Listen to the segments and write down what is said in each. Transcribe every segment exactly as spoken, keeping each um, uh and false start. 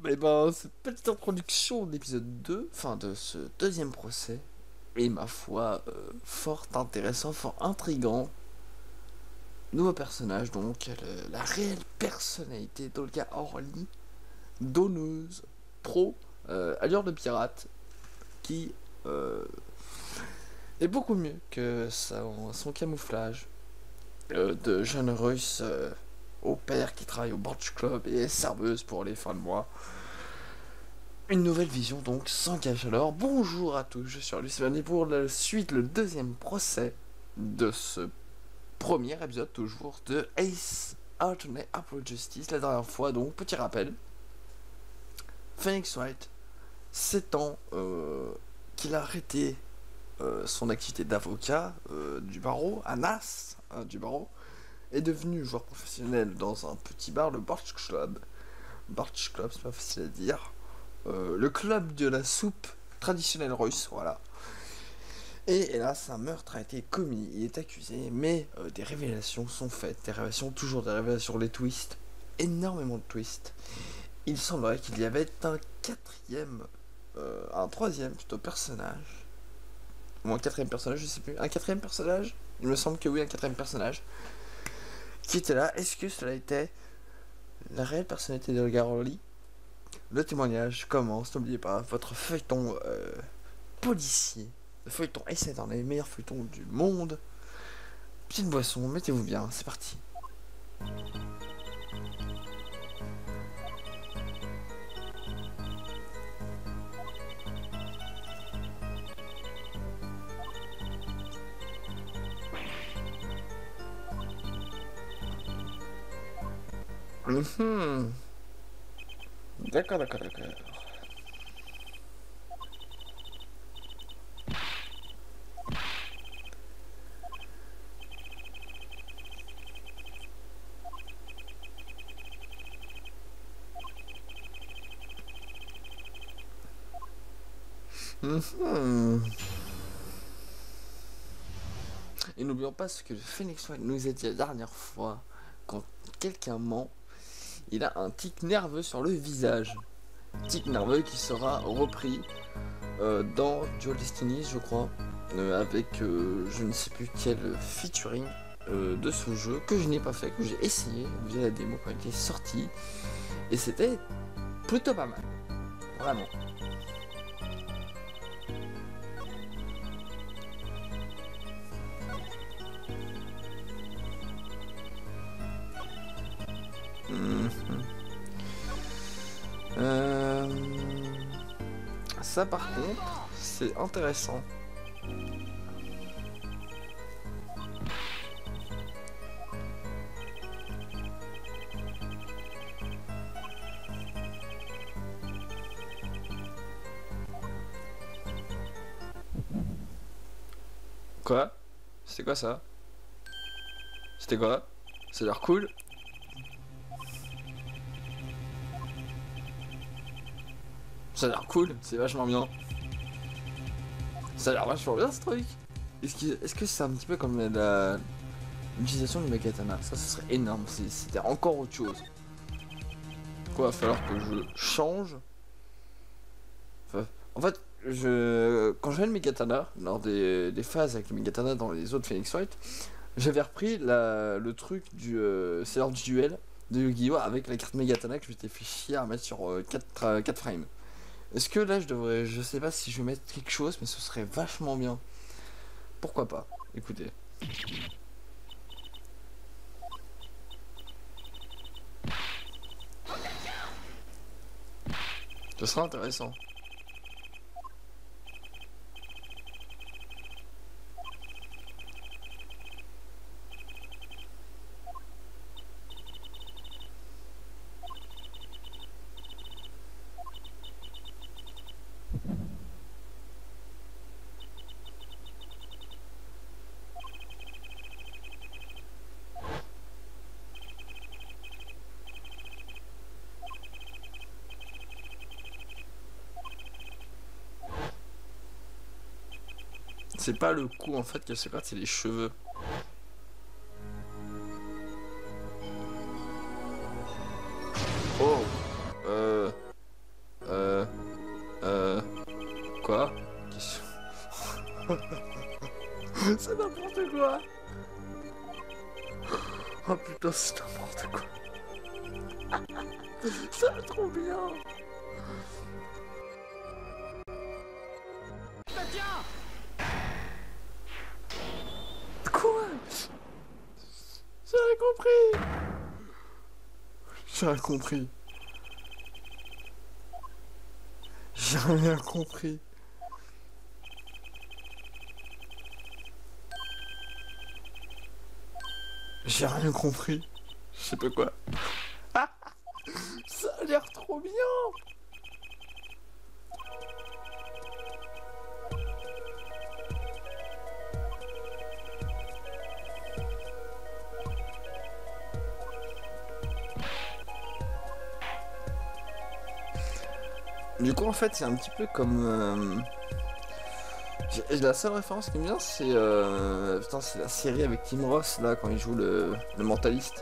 Mais ben, cette petite introduction d'épisode deux, enfin de ce deuxième procès, est ma foi euh, fort intéressant, fort intrigant. Nouveau personnage donc, le- la réelle personnalité d'Olga Orly, donneuse, pro, euh, allure de pirate, qui euh, est beaucoup mieux que son, son camouflage euh, de jeune russe euh, au père qui travaille au Borch Club et est serveuse pour les fins de mois. Une nouvelle vision donc s'engage alors. Bonjour à tous, je suis Lucien et pour la suite, le deuxième procès de ce premier épisode toujours de Ace Attorney Apple Justice. La dernière fois donc, petit rappel, Phoenix Wright, sept ans euh, qu'il a arrêté euh, son activité d'avocat euh, du barreau, à Nas, hein, du barreau, est devenu joueur professionnel dans un petit bar, le Borch Club. Borch Club, c'est pas facile à dire. Euh, le club de la soupe traditionnelle russe, voilà. Et hélas, un meurtre a été commis, il est accusé, mais euh, des révélations sont faites, des révélations, toujours des révélations, les twists, énormément de twists. Il semblerait qu'il y avait un quatrième, euh, un troisième plutôt personnage, ou un quatrième personnage, je sais plus, un quatrième personnage, il me semble que oui, un quatrième personnage, qui était là. Est-ce que cela était la réelle personnalité de Olga Orly? Le témoignage commence, n'oubliez pas, votre feuilleton euh, policier, le feuilleton Ace Attorney, les meilleurs feuilletons du monde. Petite boisson, mettez-vous bien, c'est parti. Mhm. D'accord, d'accord, d'accord. Mhm. Et n'oublions pas ce que le Phoenix Wright nous a dit la dernière fois. Quand quelqu'un ment, il a un tic nerveux sur le visage. Tic nerveux qui sera repris euh, dans Dual Destiny, je crois, euh, avec euh, je ne sais plus quel featuring euh, de ce jeu que je n'ai pas fait, que j'ai essayé via la démo quand il était sorti, et c'était plutôt pas mal, vraiment. Mhm. Euh, Ça par contre, c'est intéressant. Quoi? C'était quoi ça? C'était quoi? Ça a l'air cool. Ça a l'air cool, c'est vachement bien. Ça a l'air vachement bien ce truc. Est-ce que est-ce que c'est un petit peu comme la l'utilisation du Megatana? Ça, ce serait énorme. si C'était encore autre chose. Quoi, va falloir que je change. Enfin, en fait, je quand j'avais le Megatana, lors des, des phases avec le Megatana dans les autres Phoenix Wright, j'avais repris la, le truc du euh, c'est l'heure du duel de Yu-Gi-Oh! Avec la carte Megatana que je m'étais fait chier à mettre sur euh, quatre, euh, quatre frames. Est-ce que là je devrais. Je sais pas si je vais mettre quelque chose, mais ce serait vachement bien. Pourquoi pas? Écoutez. Ce sera intéressant. C'est pas le cou en fait qu'elle se gratte, c'est les cheveux. Oh. Euh. C'est n'importe quoi. Oh putain, c'est n'importe quoi. Ça va trop bien. Quoi? J'ai rien compris. J'ai rien compris. J'ai rien compris. J'ai rien compris. Je sais pas quoi. Ça a l'air trop bien. Du coup, en fait, c'est un petit peu comme... Euh... La seule référence qui me vient, c'est euh... putain, c'est la série avec Tim Ross, là, quand il joue le, le mentaliste.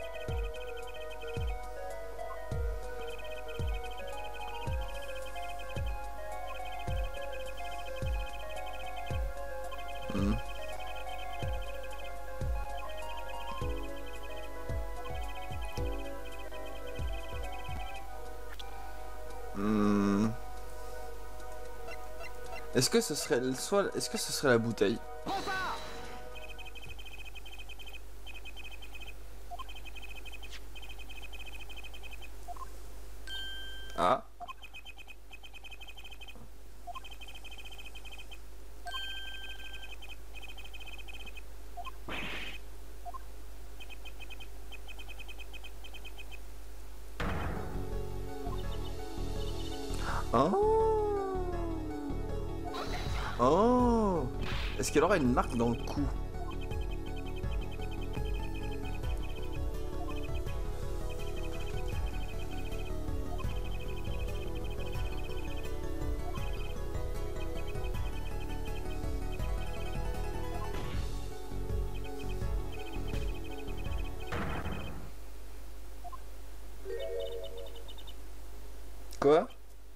Hmm. Hmm. Est-ce que ce serait le soit est-ce que ce serait la bouteille? Ah. Oh. Oh. Est-ce qu'elle aura une marque dans le cou? Quoi?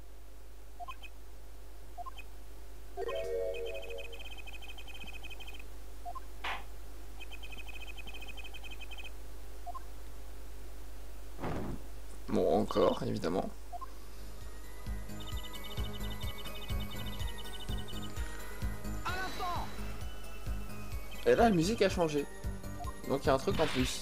Bon, encore, évidemment. Et là, la musique a changé. Donc il y a un truc en plus.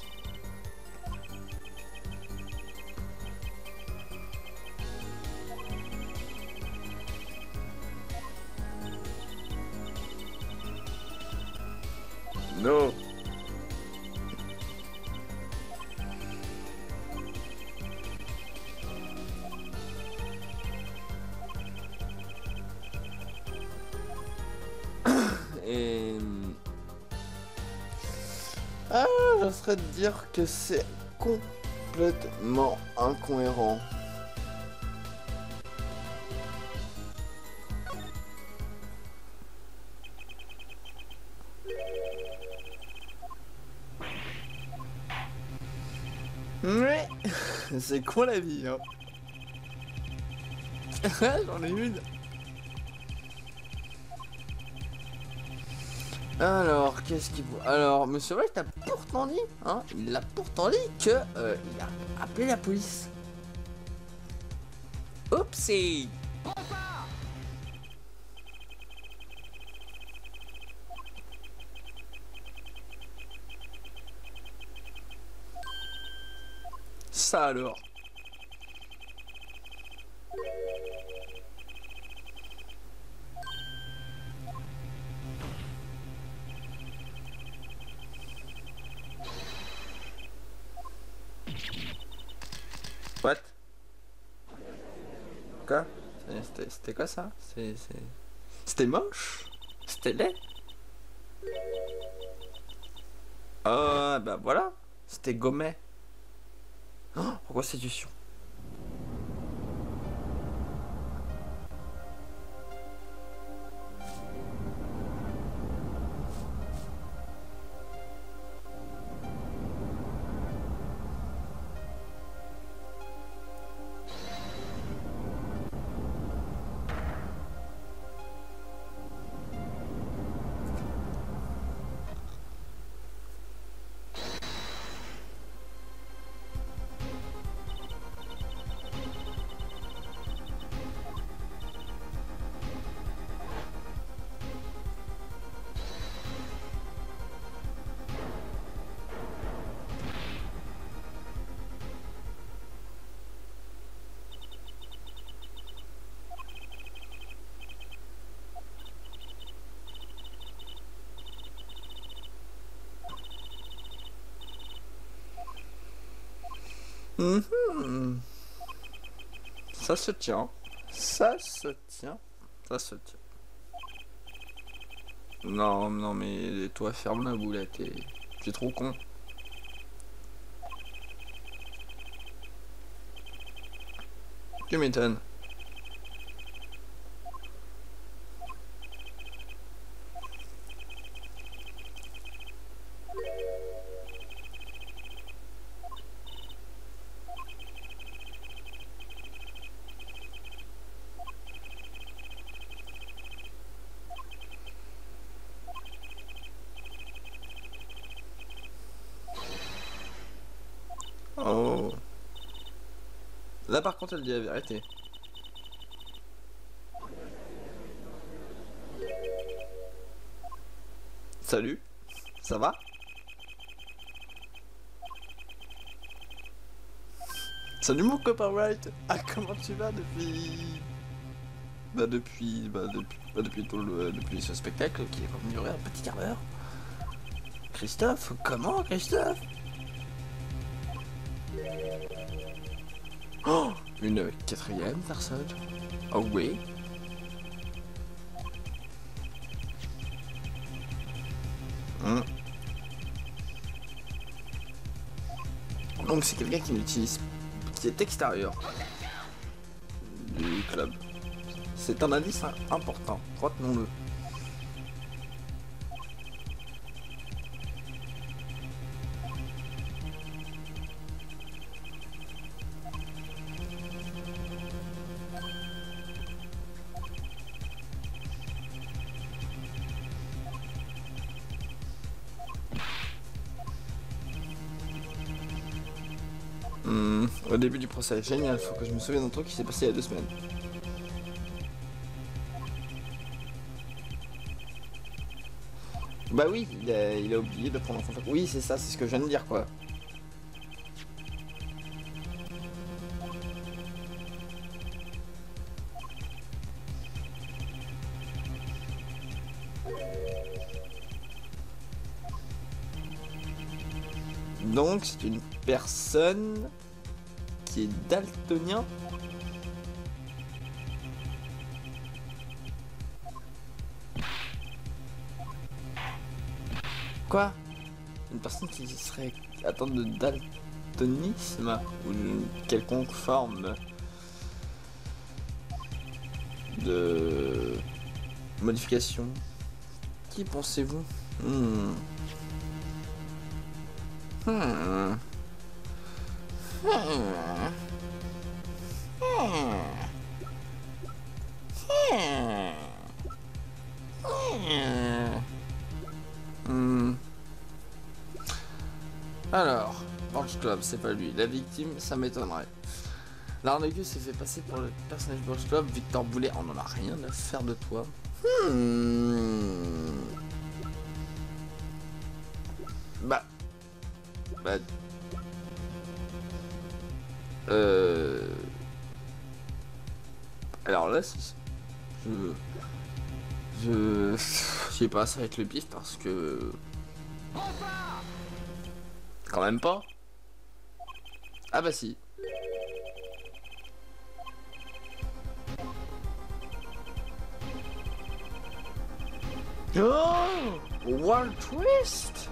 Non. Et... Ah, je serais de dire que c'est complètement incohérent. Mais c'est quoi la vie, hein? J'en ai une. Alors, qu'est-ce qu'il faut... Alors, Monsieur White a pourtant dit, hein, il a pourtant dit que euh, il a appelé la police. Oupsie. Ça alors. What? Quoi? C'était quoi ça? C'était moche? C'était laid? Ah bah voilà, c'était Gomet. Oh, restitution. Mhm. Ça se tient. Ça se tient. Ça se tient. Non, non, mais toi, ferme la boulette. t'es t'es trop con. Tu m'étonnes. Oh. Là, par contre, elle dit la vérité. Salut. Ça va? Salut mon copain Wright. Ah, comment tu vas depuis... Bah depuis... Bah depuis... Bah depuis tout le... Depuis ce spectacle qui est revenu durer un petit quart d'heure. Christophe? Comment, Christophe? Oh, une quatrième personne. Oh oui. Hmm. Donc c'est quelqu'un qui n'utilise, qui est extérieur du club. C'est un indice important, retenons-le. Hmm, au début du procès, génial, faut que je me souvienne d'un truc qui s'est passé il y a deux semaines. Bah oui, il a, il a oublié de prendre en contact. Oui, c'est ça, c'est ce que je viens de dire, quoi. Donc, c'est une personne qui est daltonien. Quoi? Une personne qui serait atteinte de daltonisme ou d'une quelconque forme de modification. Qui pensez-vous? Hmm. Hmm. Hmm. Hmm. Hmm. Hmm. Alors, Borge Club, c'est pas lui. La victime, ça m'étonnerait. L'arnaqueux s'est fait passer pour le personnage Borge Club. Victor Boulet, on en a rien à faire de toi. Hmm. Bah. Bah. Euh. Alors là, c'est... Je. Je. Je sais pas, ça va être le pif parce que. Quand même pas. Ah bah si. Oh, World Twist.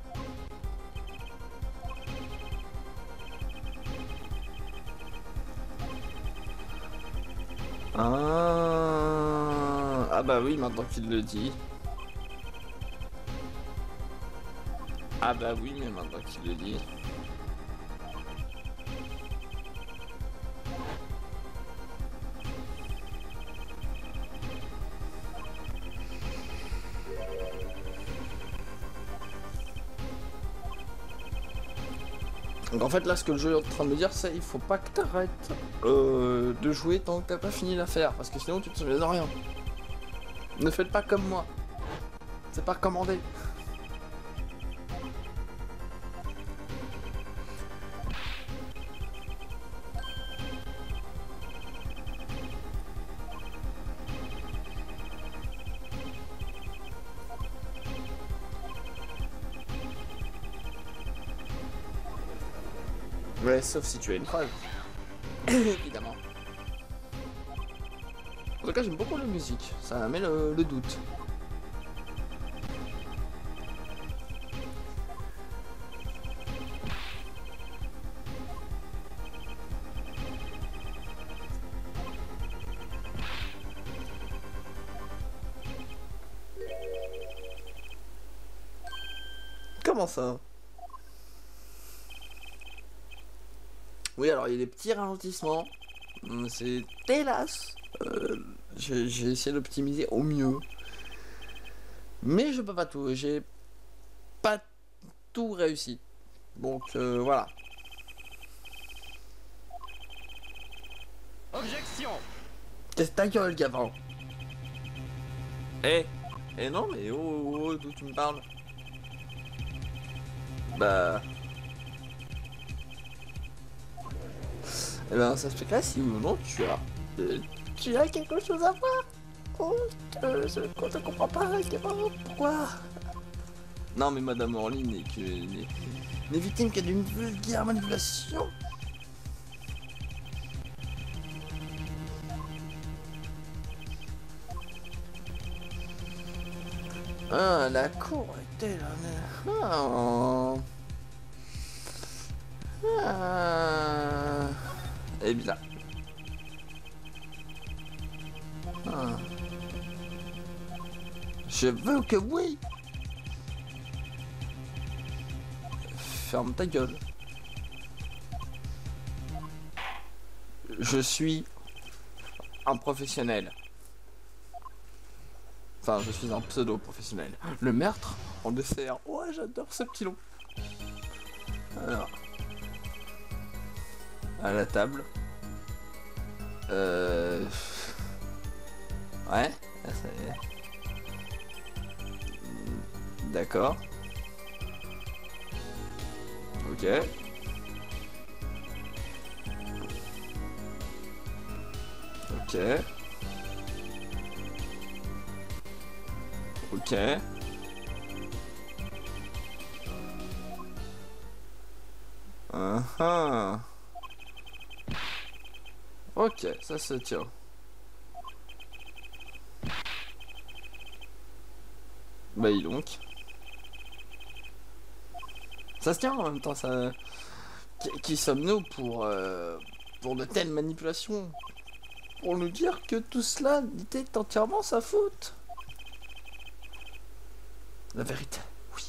Ah, ah bah oui, maintenant qu'il le dit. Ah bah oui, mais maintenant qu'il le dit. Donc en fait là ce que le jeu est en train de me dire c'est il faut pas que t'arrêtes euh, de jouer tant que t'as pas fini l'affaire parce que sinon tu te souviens de rien. Ne faites pas comme moi. C'est pas recommandé. Ouais, sauf si tu as une preuve. Évidemment. En tout cas, j'aime beaucoup la musique. Ça met le, le doute. Comment ça? Oui, alors il y a des petits ralentissements. Hum, C'est hélas. Euh, j'ai j'ai essayé d'optimiser au mieux. Mais je peux pas tout. J'ai pas tout réussi. Donc euh, voilà. Objection! Qu'est-ce que ta gueule, gamin? Eh Eh non, mais oh, oh, oh, d'où tu me parles? Bah. Eh ben, ça se fait si ou non tu as. euh, tu as quelque chose à voir? Oh, euh, je ne comprends pas, gamin. Pourquoi? Non, mais Madame Orly n'est que. n'est n'est victime que d'une vulgaire manipulation. Ah, la cour était là. mais- Ah. Ah. Eh bien. Ah. Je veux que oui. Ferme ta gueule. Je suis un professionnel. Enfin, je suis un pseudo-professionnel. Le meurtre en dessert. Oh, j'adore ce petit long. Alors. À la table. Euh... Ouais. D'accord. Ok. Ok. Ok. Uh -huh. Ok, ça se tient. Bah et donc. Ça se tient en même temps, ça... Qui, qui sommes-nous pour, euh, pour de telles manipulations? Pour nous dire que tout cela était entièrement sa faute? La vérité, oui.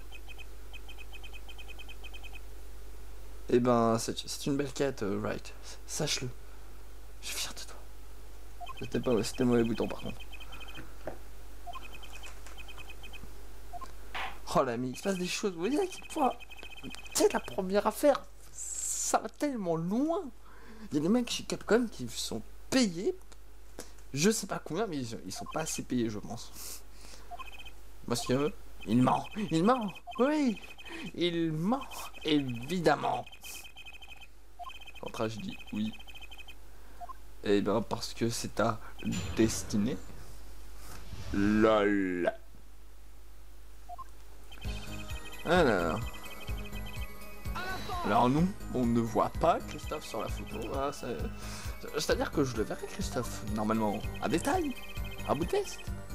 Eh ben, c'est une belle quête, uh, Wright. Sache-le. Je suis fier de toi. C'était pas c'était mauvais bouton par contre. Oh l'ami, il se passe des choses. Vous voyez à quel point c'est la première affaire. Ça va tellement loin. Il y a des mecs chez Capcom qui sont payés. Je sais pas combien, mais ils, ils sont pas assez payés, je pense. Monsieur, il ment. Il ment. Oui. Il ment. Évidemment. Quand je dis oui. Eh ben parce que c'est ta destinée. Lol. Alors. Alors nous, on ne voit pas Christophe sur la photo. Voilà, c'est-à-dire que je le verrai Christophe, normalement, à détail, à bout de test.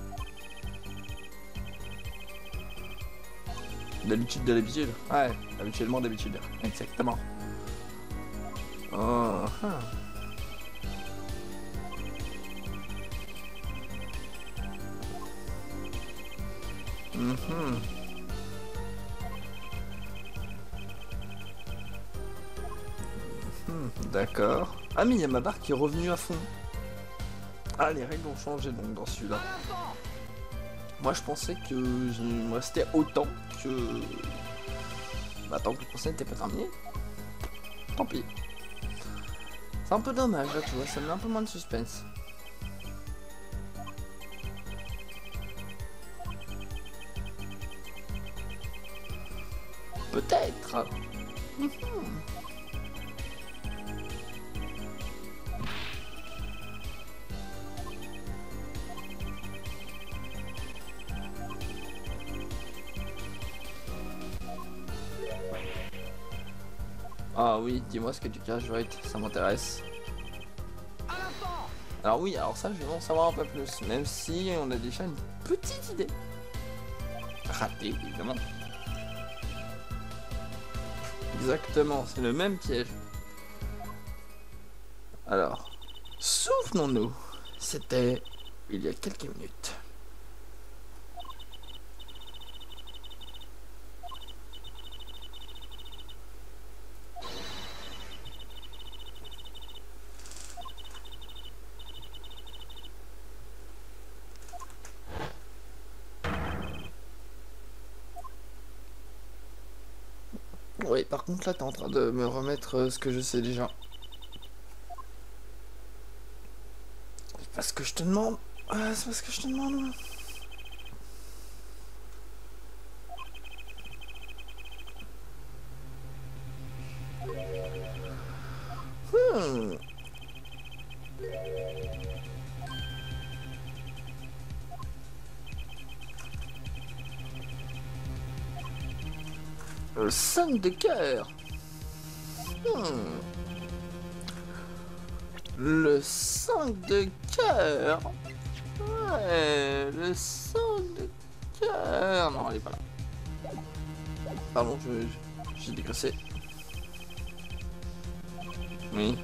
D'habitude de l'habitude. Ouais, habituellement d'habitude. Exactement. Oh, ah. Mm-hmm. Hmm, d'accord. Ah mais il y a ma barre qui est revenue à fond. Ah les règles ont changé donc dans celui-là. Moi je pensais que il me restait autant que... Bah tant que le procès n'était pas terminé. Tant pis. C'est un peu dommage là tu vois, ça met un peu moins de suspense. Peut-être. Ah oui, dis-moi ce que tu caches, Wright, ça m'intéresse. Alors oui, alors ça, je vais en savoir un peu plus, même si on a déjà une petite idée. Ratée, évidemment. Exactement, c'est le même piège. Alors, souvenons-nous, c'était il y a quelques minutes. Oui, par contre là, t'es en train de me remettre euh, ce que je sais déjà. C'est pas ce que je te demande. Ah, c'est pas ce que je te demande. Hmm. Le cinq de cœur. Hmm. Le cinq de cœur. Ouais, le cinq de cœur. Non, elle est pas là. Pardon, je, j'ai dégraissé. Oui.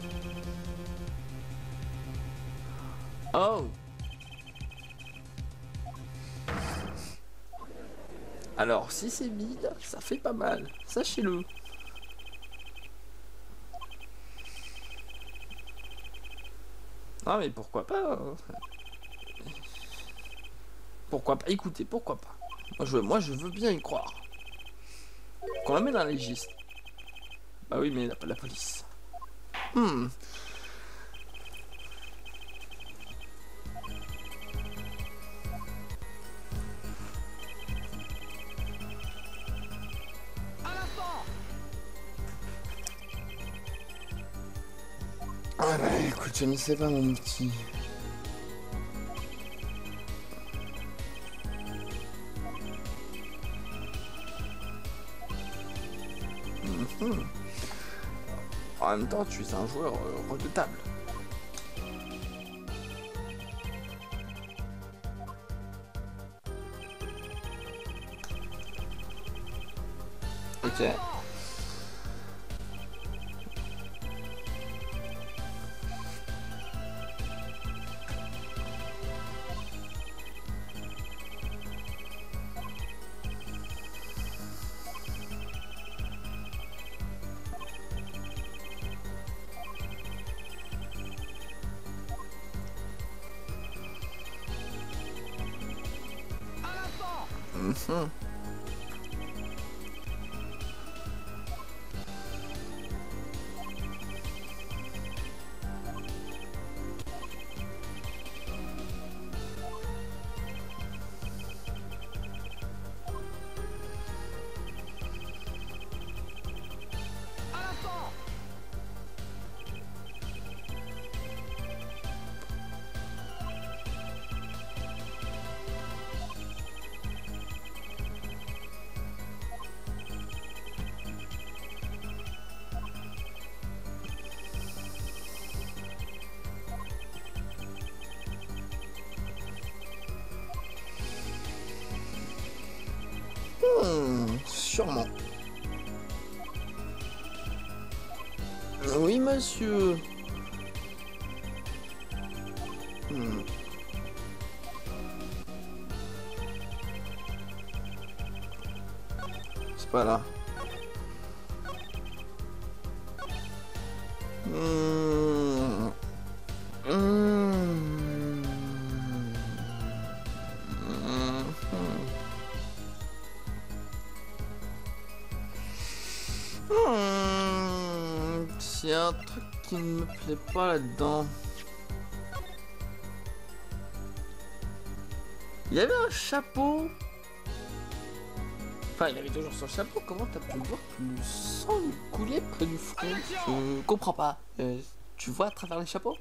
Oh. Alors, si c'est vide, ça fait pas mal. Sachez-le. Ah, mais pourquoi pas hein. Pourquoi pas? Écoutez, pourquoi pas? Moi je, moi, je veux bien y croire. Qu'on l'amène un légiste. Bah oui, mais la, la police. Hmm. Ah bah écoute, je ne sais pas mon petit. Mhm. En même temps, tu es un joueur euh, redoutable. Ok. Mhm. Hmm, sûrement. Oui, monsieur. Hmm. C'est pas là. Hmm. Hmm. Hmm. Hmm. Il y a un truc qui ne me plaît pas là-dedans. Il y avait un chapeau. Enfin, il avait toujours son chapeau. Comment t'as pu voir que le sang lui coulait près du front? Je comprends pas. Euh, tu vois à travers les chapeaux?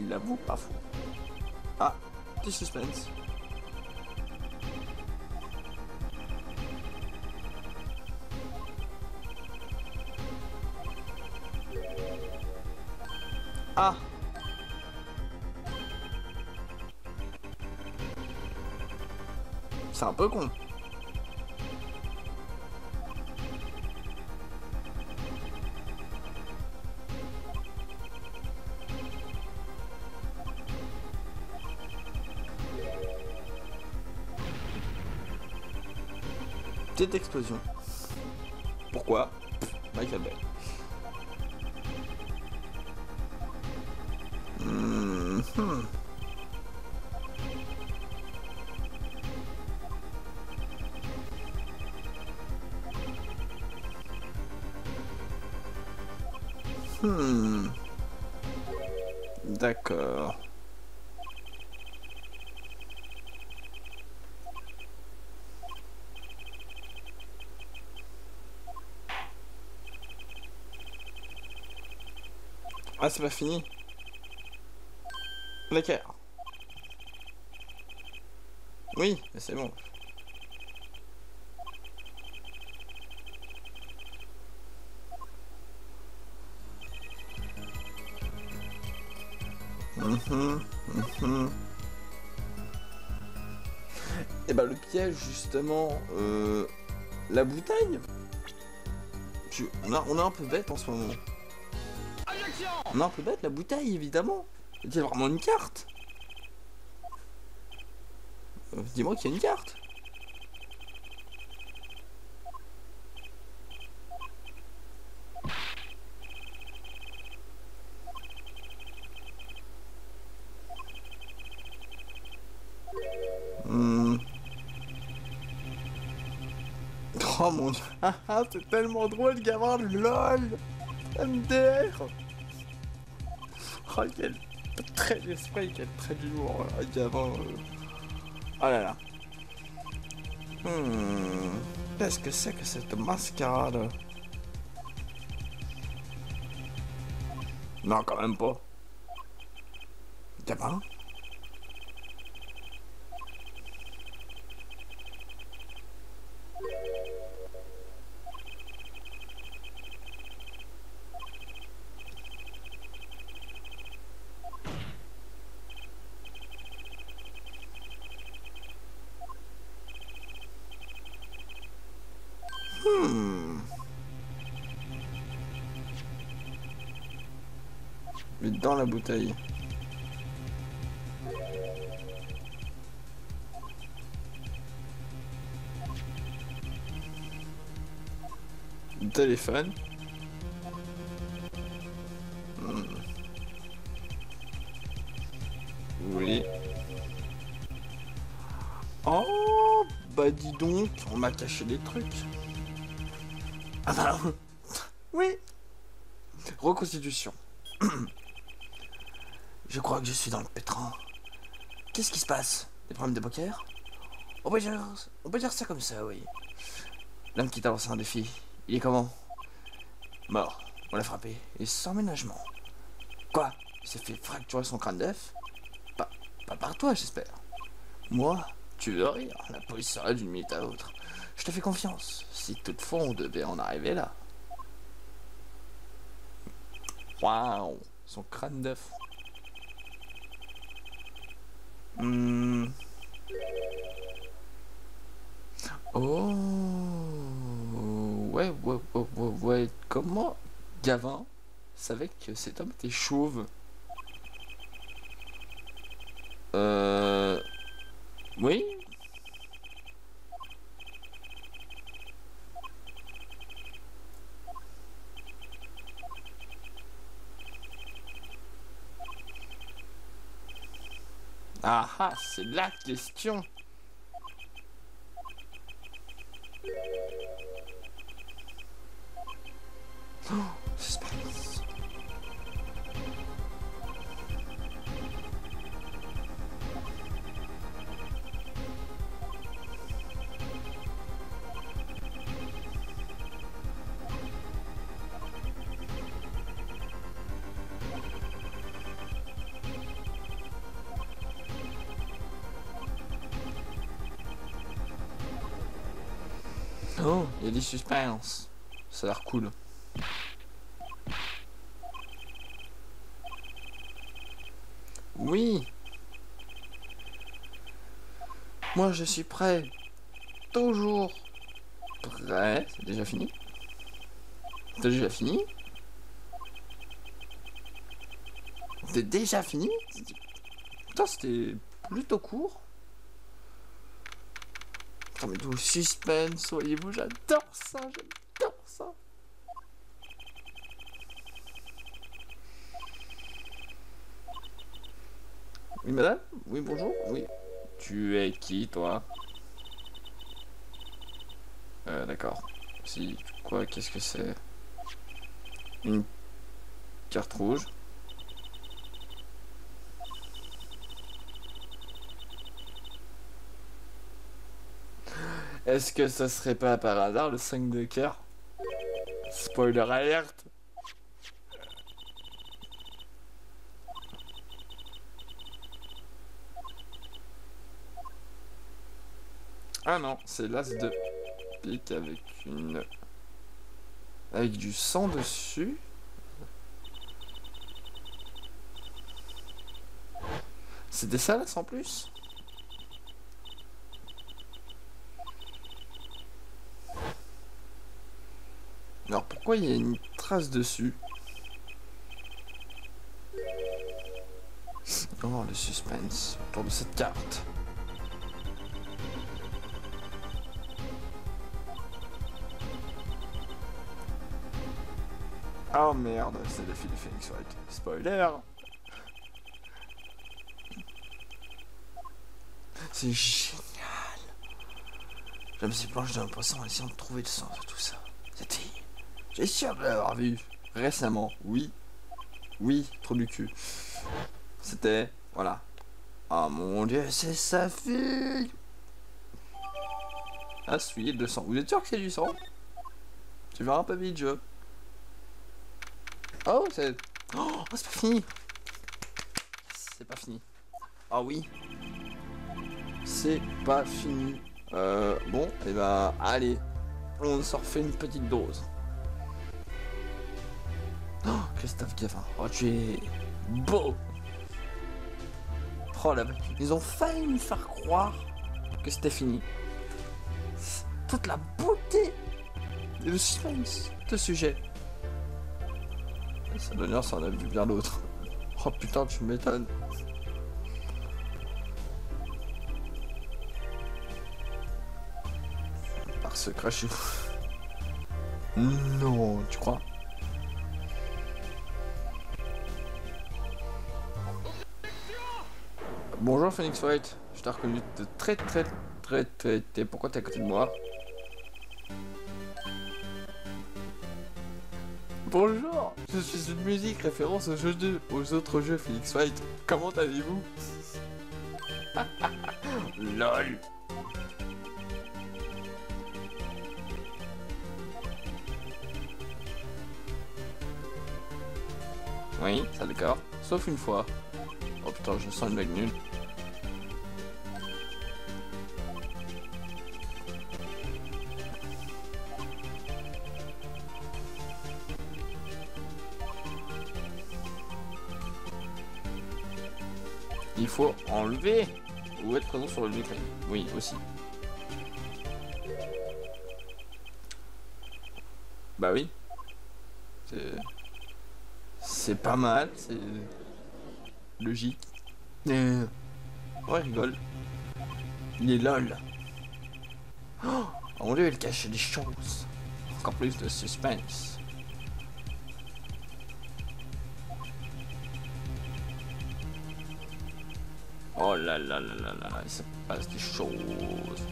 l'avoue, pas fou. Ah, petit suspense. Ah. C'est un peu con. Petite explosion. Pourquoi? Michael Bay. Mmh, hmm. Hmm. D'accord. Ah, c'est pas fini. D'accord. Oui, mais c'est bon. Mhm, mhm. Et bah le piège justement, euh, la bouteille. Je- on, a, on est un peu bête en ce moment. On est un peu bête, la bouteille évidemment. Il y a vraiment une carte. Euh, Dis-moi qu'il y a une carte. Hmm. Oh mon dieu. Ah, ah, c'est tellement drôle, gamin, lol. M D R. Oh quel trait d'esprit, quel trait d'humour, euh, gamin. euh. Oh là là. Hmm. Qu'est-ce que c'est que cette mascarade? Non, quand même pas. Gamin. Hmm. Mais dans la bouteille. Le téléphone. Hmm. Oui. Oh, bah dis donc, on m'a caché des trucs. Ah bah oui. Reconstitution. Je crois que je suis dans le pétrin. Qu'est-ce qui se passe? Des problèmes de poker? On peut dire, on peut dire ça comme ça, oui. L'homme qui t'a lancé un défi, il est comment? Mort. On l'a frappé. Et sans ménagement. Quoi? Il s'est fait fracturer son crâne d'œuf? Pas, pas par toi, j'espère. Moi? Tu veux rire? La police serait d'une minute à l'autre. Je te fais confiance. Si toutefois on devait en arriver là. Waouh! Son crâne d'œuf. Hmm. Oh. Ouais, ouais, ouais, ouais, ouais. Comment Gavin savait que cet homme était chauve? Euh... Oui? Ah ah, c'est la question. Oh, suspense. il y a des suspens. Ça a l'air cool. Oui. Moi je suis prêt. Toujours prêt. C'est déjà fini? C'est déjà fini? C'est déjà fini? Putain, c'était plutôt court. Putain, mais d'où le suspense, voyez-vous, j'adore ça, j'adore ça. Oui, madame? Oui, bonjour? Oui. Tu es qui, toi? Euh, d'accord. Si, quoi, qu'est-ce que c'est? Une carte rouge. Est-ce que ça serait pas par hasard le cinq de cœur? Spoiler alerte. Ah non, c'est l'as de pique avec une... avec du sang dessus. C'était ça l'as en plus? Alors pourquoi il y a une trace dessus? Oh, le suspense autour de cette carte. Oh merde, c'est la fille de Phoenix Wright. Spoiler. C'est génial. Je me suis plongé dans le poisson en essayant de trouver le sens de tout ça. Cette fille, j'ai sûr de l'avoir vue récemment. Oui. Oui, trop du cul. C'était... Voilà. Oh mon dieu, c'est sa fille. Ah, celui de sang. Vous êtes sûr que c'est du sang? Tu verras un peu vite, jeu. Oh, c'est... Oh, c'est pas fini. C'est pas fini. Ah oui. C'est pas fini. Euh, bon, et bah, allez. On s'en refait une petite dose. Oh, Christophe Gavin. Oh, tu es beau. Oh là, ils ont failli me faire croire que c'était fini. Toute la beauté et le suspense de ce sujet. Ça donne l'air, ça en a vu bien d'autres. Oh putain, tu m'étonnes. Par ce crash. Non, tu crois? Bonjour Phoenix Wright, je t'ai reconnu de très très très très très... Pourquoi t'es à côté de moi? Bonjour, je suis une musique référence aux jeux de... aux autres jeux Phoenix Wright. Comment allez-vous? LOL. Oui, ça d'accord. Sauf une fois. Oh putain, je sens une blague nulle. Il faut enlever ou être présent sur le écran. Oui, aussi. Bah oui. C'est... C'est pas mal, c'est... logique. Euh... Ouais, rigole. Il est lol. Oh, mon dieu, il cache des choses. Encore plus de suspense. Oh là là là là là, il se passe des choses.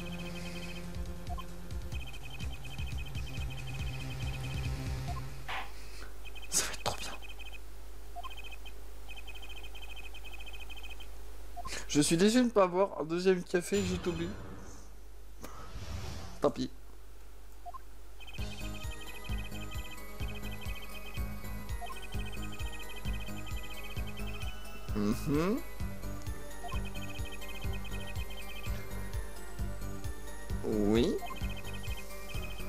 Ça va être trop bien. Je suis déçu de ne pas avoir un deuxième café, j'ai tout bu. Tant pis. Mm-hmm. Oui.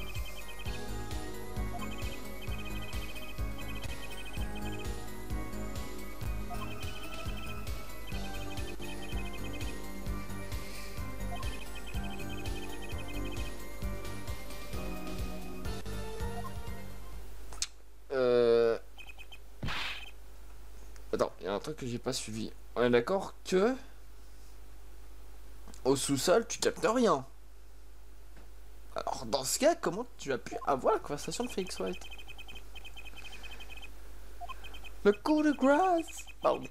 y a un truc que j'ai pas suivi. On est d'accord que au sous-sol, tu captes rien. Alors dans ce cas, comment tu as pu avoir la conversation de Phoenix Wright? Le coup de grâce. Pardon.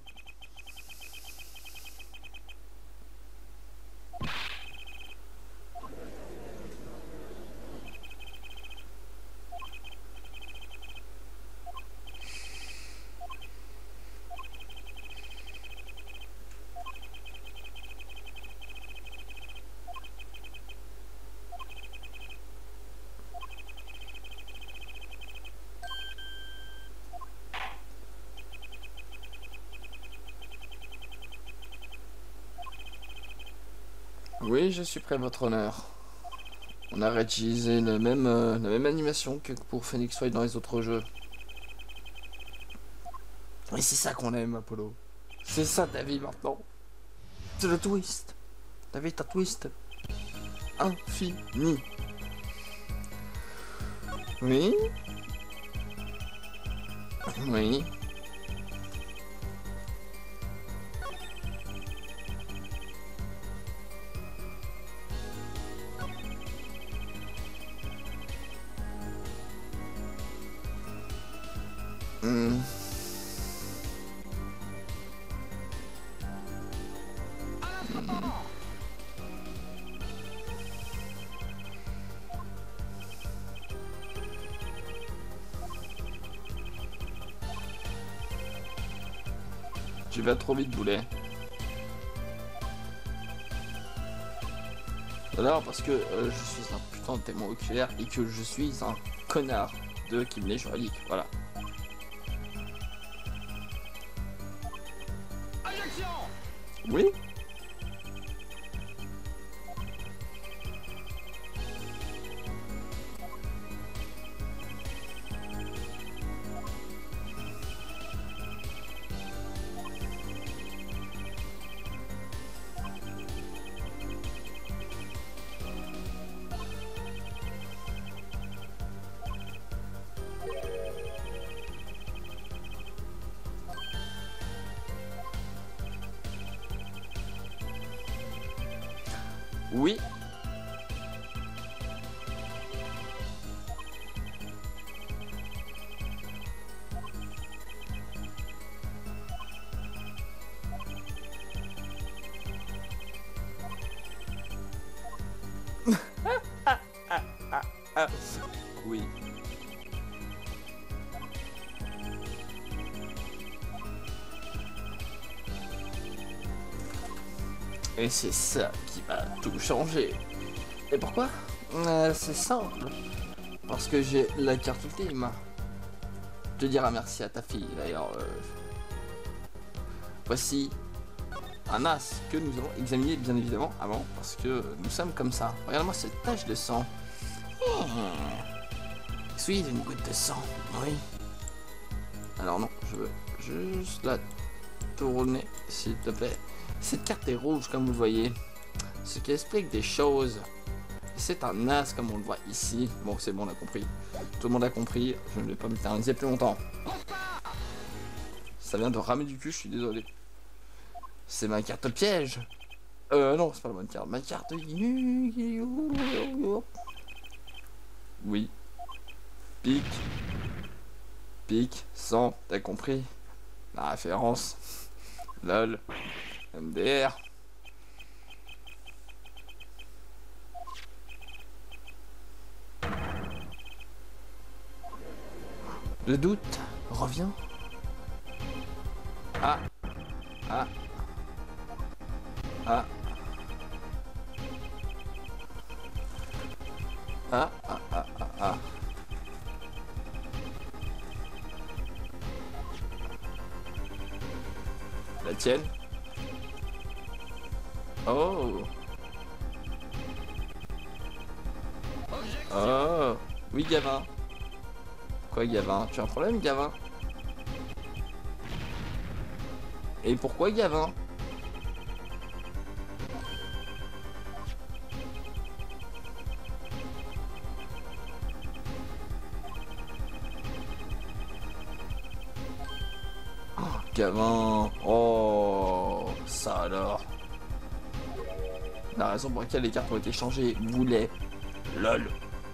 Oui, je suis prêt, votre honneur. On a réutilisé la même, euh, la même animation que pour Phoenix Wright dans les autres jeux. Et c'est ça qu'on aime, Apollo. C'est ça ta vie maintenant. C'est le twist. Ta vie est un twist infini. Oui. Oui. Hmm. Tu vas trop vite, boulet. Alors, parce que euh, je suis un putain de témoin oculaire et que je suis un connard de cabinet juridique. Voilà. Oui. Oui. ah, ah, ah, ah. Oui. Et c'est ça qui va tout changer. Et pourquoi? euh, C'est simple. Parce que j'ai la carte ultime. Je dirai merci à ta fille d'ailleurs. Euh... Voici un as que nous allons examiner bien évidemment avant. Parce que nous sommes comme ça. Regarde-moi cette tache de sang. Mmh. Suis une goutte de sang. Oui. Alors non, je veux juste la tourner s'il te plaît. Cette carte est rouge comme vous le voyez, ce qui explique des choses. C'est un as comme on le voit ici. Bon, c'est bon, on a compris. Tout le monde a compris, je ne vais pas m'éterniser plus longtemps. Ça vient de ramer du cul, je suis désolé. C'est ma carte piège. Euh, non, c'est pas la bonne carte. Ma carte... Oui. Pique. Pique, sang, t'as compris? La référence. Lol. M D R. Le doute revient. Ah. Ah. Ah. Ah, ah, ah, ah, ah. La tienne? Oh. Oh. Oui, Gavin. Quoi, Gavin? Tu as un problème, Gavin? Et pourquoi, Gavin? Oh, gamin. Oh, ça alors. La raison pour laquelle les cartes ont été changées, boulet. Lol.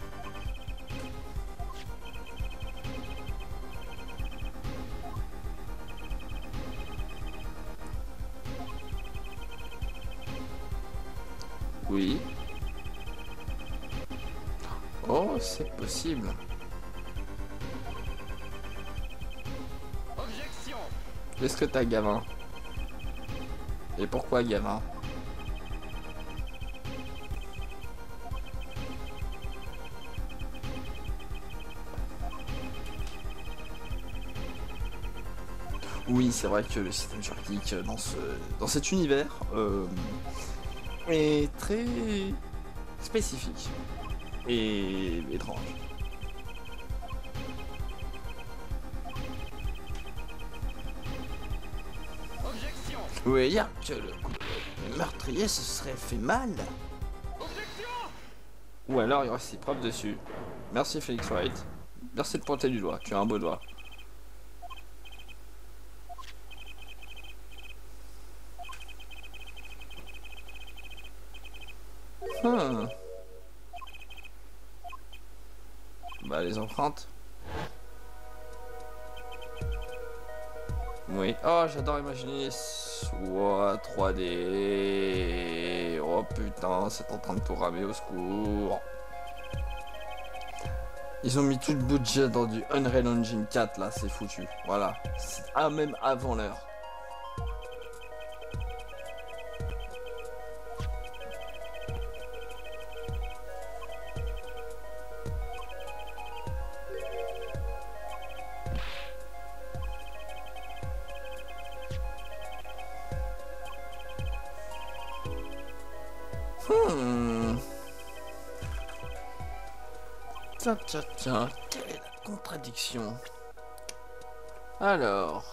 Oui. Oh, c'est possible. Objection. Qu'est-ce que t'as, gamin? Et pourquoi, gamin? Oui, c'est vrai que le système juridique dans, ce, dans cet univers euh, est très spécifique et étrange. Objection. Vous voyez dire que le, le meurtrier se serait fait mal? Objection. Ou alors il y aurait ses preuves dessus. Merci Phoenix Wright. Merci de pointer du doigt, tu as un beau doigt. Hmm. Bah les empreintes. Oui. Oh, j'adore imaginer soit trois D. Oh putain, c'est en train de tout ramer, au secours. Ils ont mis tout le budget dans du Unreal Engine quatre là, c'est foutu. Voilà. Ah, même avant l'heure. Hmm. Tiens, tiens, tiens, quelle est la contradiction? Alors...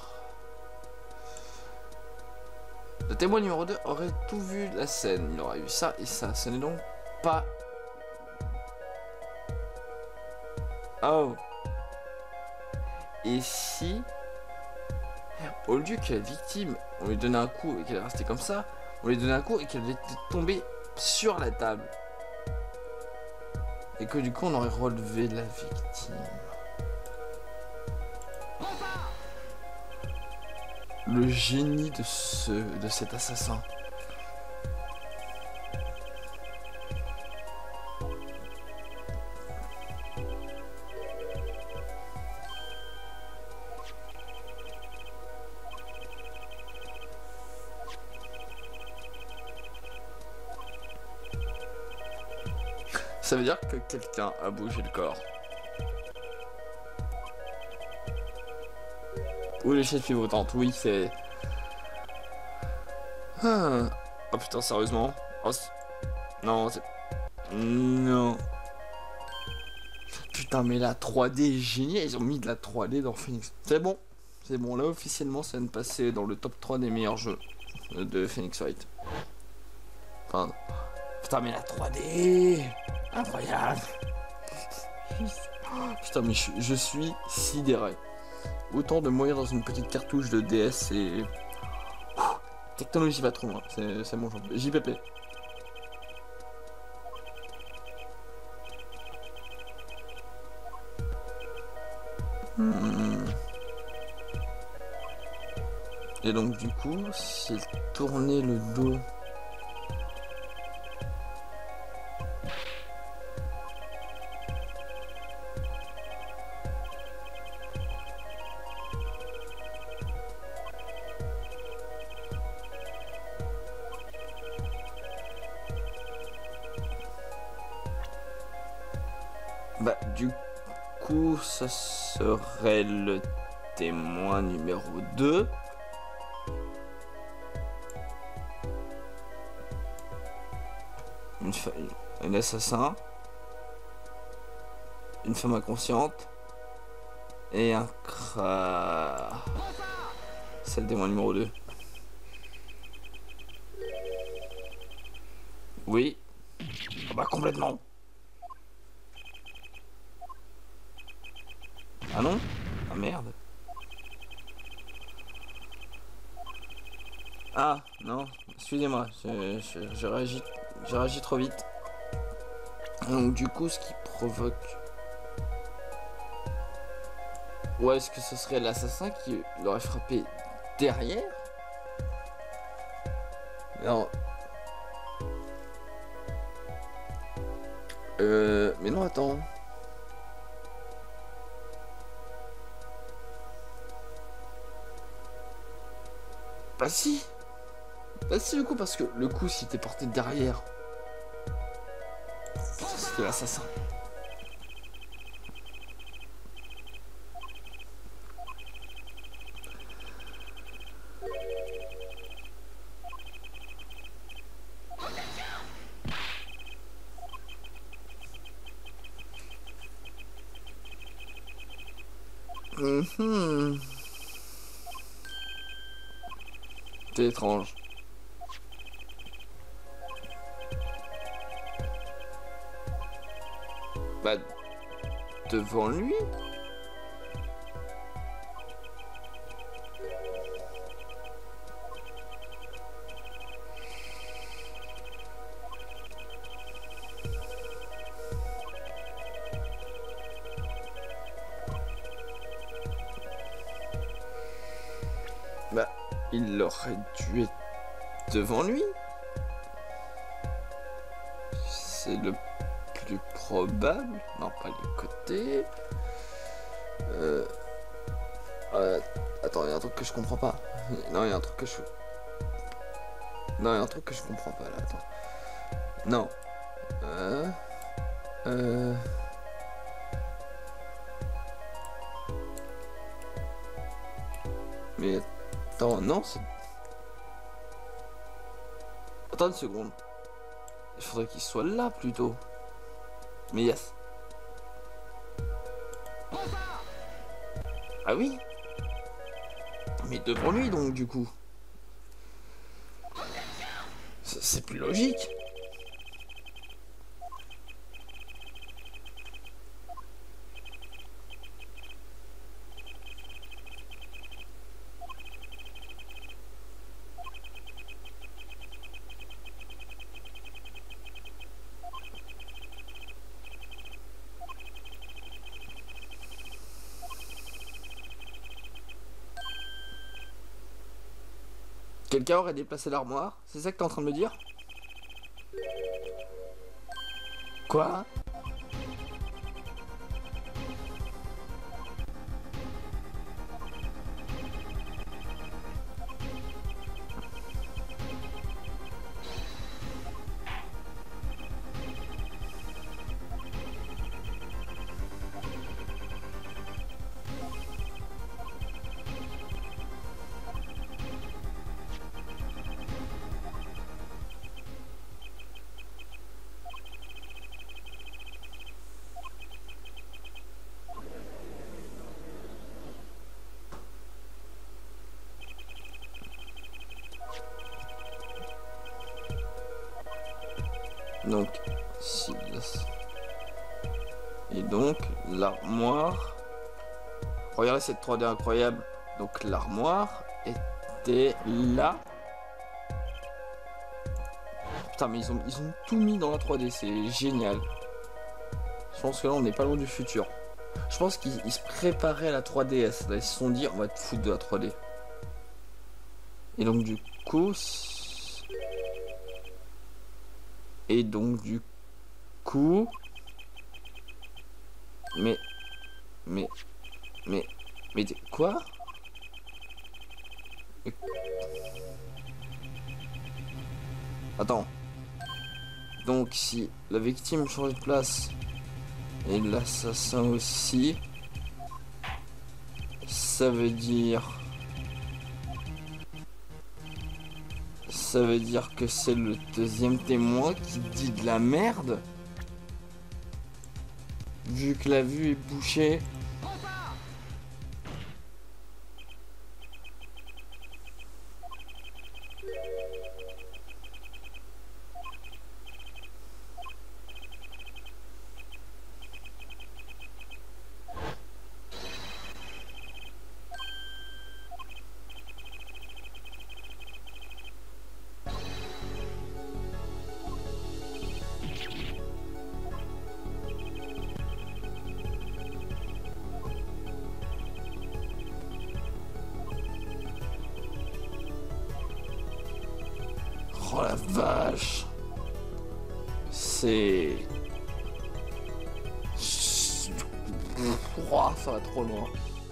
Le témoin numéro deux aurait tout vu de la scène, il aurait eu ça et ça, ce n'est donc pas... Oh. Et si... Au lieu que la victime, on lui donnait un coup et qu'elle est restée comme ça, on lui donnait un coup et qu'elle était tombée sur la table. Et que du coup on aurait relevé la victime. Le génie de ce de cet assassin. Ça veut dire que quelqu'un a bougé le corps. Ou les chaises pivotantes, oui, c'est... Ah. Oh putain, sérieusement? Oh, non, c'est... Non. Putain, mais la trois D est géniale, ils ont mis de la trois D dans Phoenix. C'est bon, c'est bon, là officiellement ça vient de passer dans le top trois des meilleurs jeux de Phoenix Wright. Enfin... Putain, mais la trois D... Incroyable. Putain, mais je, je suis sidéré. Autant de moyens dans une petite cartouche de D S et... Technologie va trop loin, c'est mon genre. J P P. Hmm. Et donc du coup, s'il tournait le dos... Bah du coup ça serait le témoin numéro deux. Une fa... un assassin. Une femme inconsciente. Et un cra... C'est le témoin numéro deux. Oui. Oh bah complètement. Ah non? Ah merde. Ah, non, excusez-moi, je, je, je réagis, je réagis trop vite. Donc du coup, ce qui provoque... Ou est-ce que ce serait l'assassin qui l'aurait frappé derrière? Non. Euh... Mais non, attends. Bah si. Bah si, du coup, parce que le coup, s'il était porté derrière, c'était l'assassin. Mhm. C'est étrange. Bah, devant lui. Bah, il aurait dû être devant lui. C'est le plus probable. Non, pas les côtés. Euh... euh, Attends, il y a un truc que je comprends pas. Non, il y a un truc que je... Non, il y a un truc que je comprends pas là, attends. Non. Euh... Euh... Mais... Attends, non, c'est... Attends une seconde. Il faudrait qu'il soit là, plutôt. Mais yes. Ah oui. Mais devant lui, donc, du coup. C'est plus logique. Quelqu'un aurait déplacé l'armoire? C'est ça que t'es en train de me dire? Quoi? Donc, si... Et donc, l'armoire... Regardez cette trois D incroyable. Donc, l'armoire était là. Putain, mais ils ont, ils ont tout mis dans la trois D. C'est génial. Je pense que là, on n'est pas loin du futur. Je pense qu'ils se préparaient à la trois D S. Là, ils se sont dit, on va te foutre de la trois D. Et donc, du coup... Et donc, du coup... Mais... Mais... Mais... Mais... Quoi? Mais... Attends. Donc, si la victime change de place... Et l'assassin aussi... Ça veut dire... Ça veut dire que c'est le deuxième témoin qui dit de la merde. Vu que la vue est bouchée. vache. C'est... Ouah, ça va trop loin.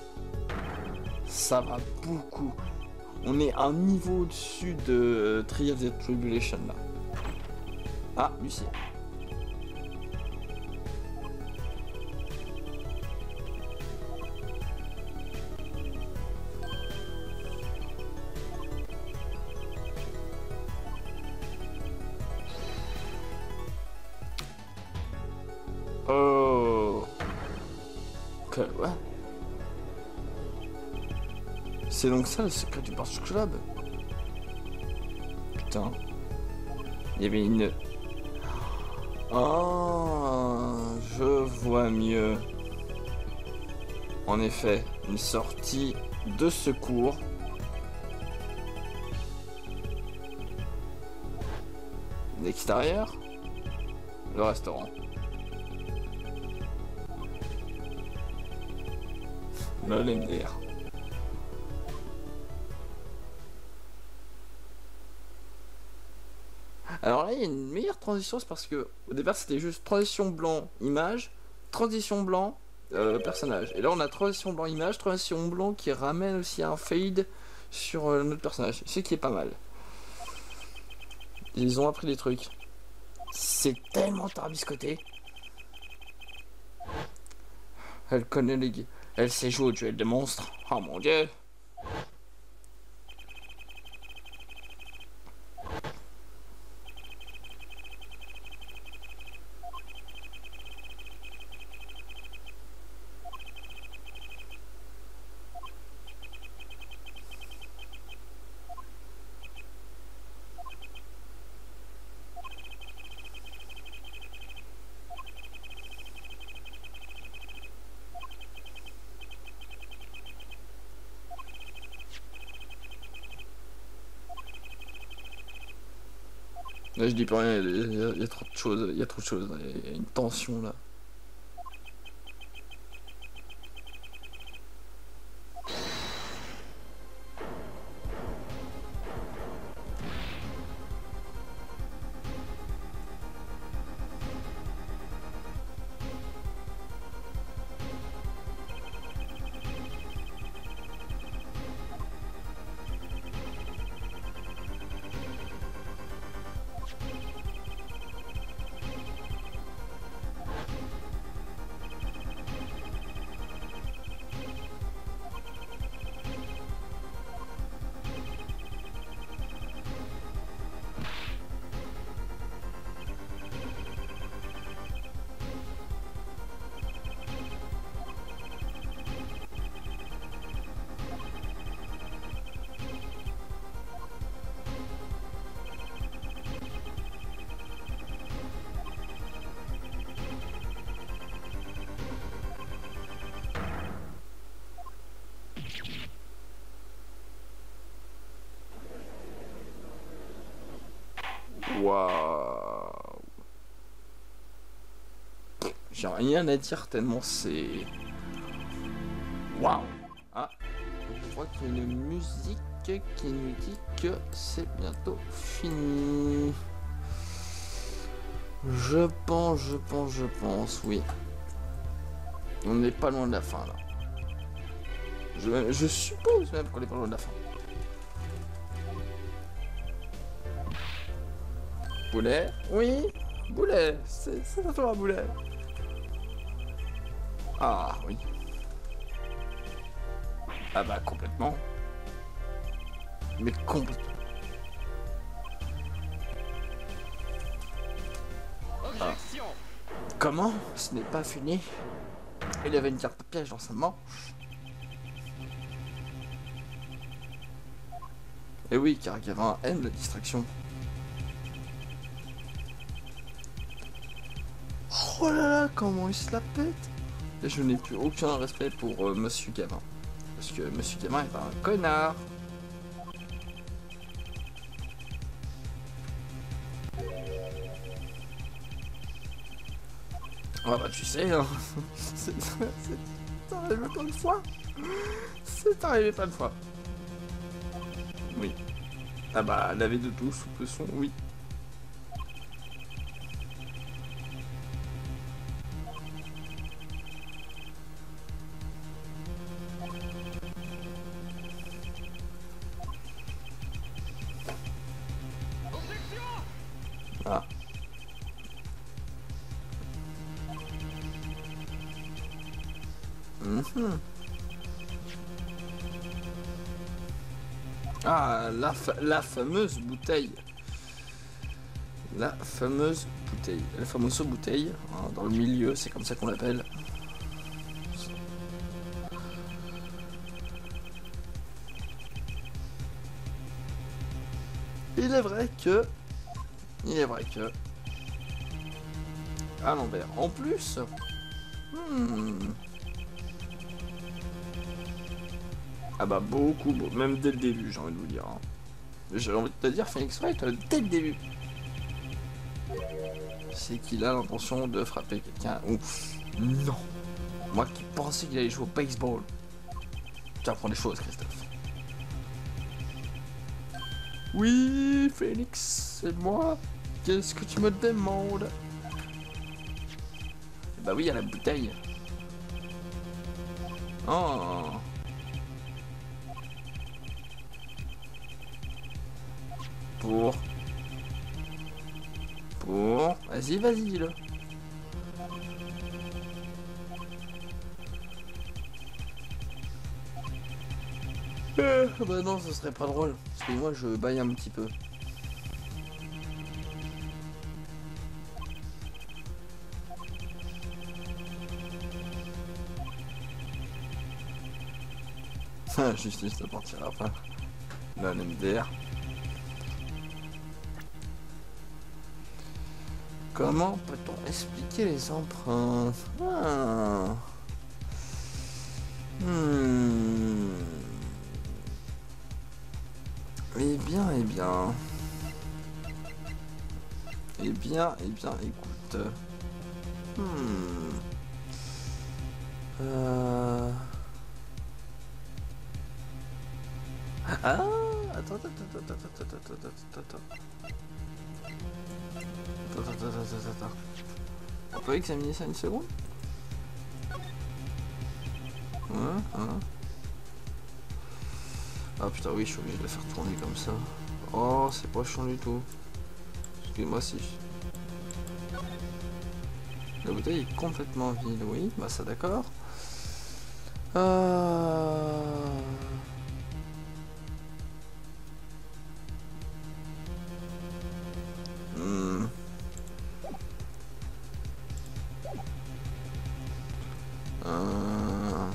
Ça va beaucoup. On est un niveau au-dessus de Tree of the Tribulation là. Ah, Lucie. Oh. Que ouais. C'est donc ça le secret du Barge Club. Putain. Il y avait une... Oh, je vois mieux. En effet, une sortie de secours. L'extérieur. Le restaurant. Le L M D R. Alors là, il y a une meilleure transition, c'est parce que au départ c'était juste transition blanc image, transition blanc euh, personnage. Et là on a transition blanc image, transition blanc qui ramène aussi un fade sur euh, notre personnage, ce qui est pas mal. Ils ont appris des trucs. C'est tellement tarbiscoté. Elle connaît les... Elle sait jouer au duel de monstres. Oh mon dieu. Là je dis pas rien, il y, a, il y a trop de choses, il y a trop de choses, il y a une tension là. Waouh. J'ai rien à dire tellement c'est... Waouh. Ah, je crois qu'il y a une musique qui nous dit que c'est bientôt fini. Je pense, je pense, je pense, oui. On n'est pas loin de la fin là. Je, je suppose même qu'on est pas loin de la fin. Boulet? Oui, Boulet, c'est à toi, Boulet. Ah oui. Ah bah complètement. Mais complètement. Objection. Ah. Comment? Ce n'est pas fini. Il y avait une carte piège dans sa manche. Et oui, car Gavin aime la distraction. Oh là là, comment il se la pète. Et je n'ai plus aucun respect pour euh, Monsieur Gavin. Parce que Monsieur Gavin est un connard. Ah bah tu sais, hein. C'est arrivé plein de fois. C'est arrivé plein de fois. Oui. Ah bah laver de tout sous le son, oui. Mhm. Ah, la, fa la fameuse bouteille. La fameuse bouteille. La fameuse bouteille, hein, dans le milieu, c'est comme ça qu'on l'appelle. Il est vrai que... Il est vrai que... À l'envers. En plus... Hmm. Ah bah beaucoup, même dès le début, j'ai envie de vous dire. Hein. J'ai envie de te dire, Phoenix Wright, dès le début. C'est qu'il a l'intention de frapper quelqu'un. Ou... Non. Moi qui pensais qu'il allait jouer au baseball. Tu apprends des choses, Christophe. Oui, Phoenix, c'est moi. Qu'est-ce que tu me demandes? Bah oui, il y a la bouteille. Oh. Pour... Pour... Vas-y, vas-y, dis-le. Euh, bah non, ce serait pas drôle. Parce que moi, je baille un petit peu. Justice ne partira pas. La L M D R. Comment peut-on expliquer les empreintes? ah. hmm. Eh bien, eh bien. Eh bien, eh bien, écoute. Hmm. Euh... Ah, attends, attends, attends, attends, attends, attends, attends, attends. Attends, attends, attends, attends. On peut examiner ça une seconde? Ouais, hein. Ah putain, oui, je suis obligé de la faire tourner comme ça. Oh, c'est pas chiant du tout. Excuse-moi si. La bouteille est complètement vide, oui, bah ça d'accord. Euh... Hmm. Euh...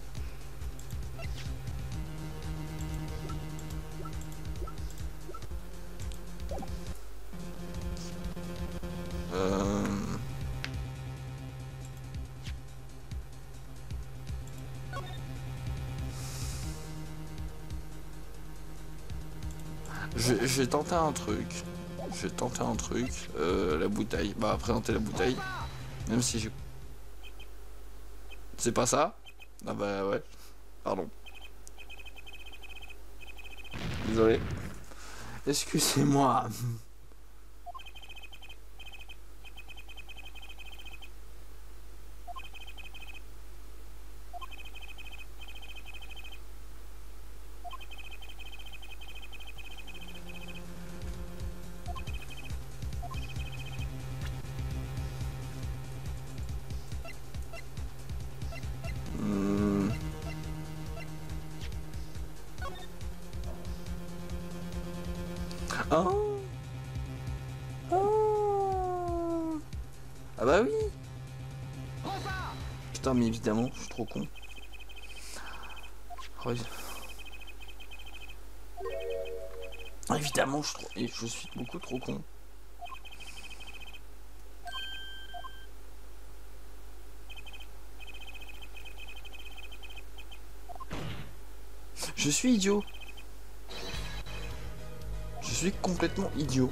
Euh... Je, je vais tenter un truc. Je vais tenter un truc. Euh, la bouteille. Bah, présenter la bouteille. Même si j'ai... C'est pas ça? Ah bah ouais. Pardon. Désolé. Excusez-moi. Hmm. Oh. Oh. Ah bah oui. Putain, mais évidemment, je suis trop con. Oh, évidemment, je, trop... Et je suis beaucoup trop con. Je suis idiot. Je suis complètement idiot.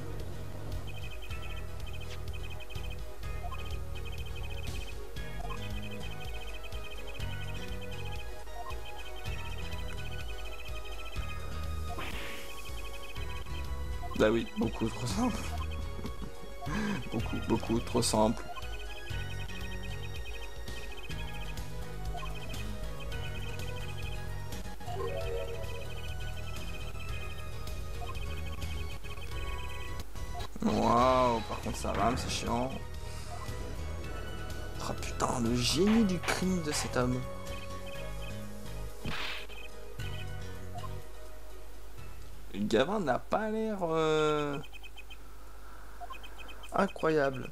Bah oui, beaucoup trop simple. beaucoup, beaucoup trop simple. Waouh, par contre ça rame, c'est chiant. Oh putain, le génie du crime de cet homme. Le gamin n'a pas l'air euh, incroyable.